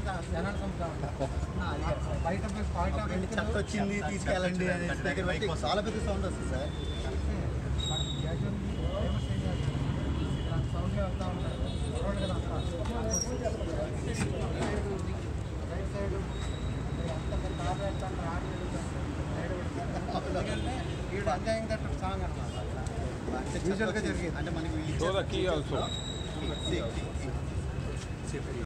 జనాలు చంపుతా ఉంటారు బయట చెత్త వచ్చింది తీసుకెళ్ళండి అని దగ్గర బయట చాలా పెద్ద సౌండ్ వస్తుంది సార్. సౌండ్ వెళ్తా ఉంటారు రోడ్ కదా రైట్ సైడ్ అంత కార్ వేస్తాను ఎందుకంటే వీడు అంజాయింగ్ దట్ సాంగ్ అనమాట. యూజువల్గా జరిగింది అంటే మనకి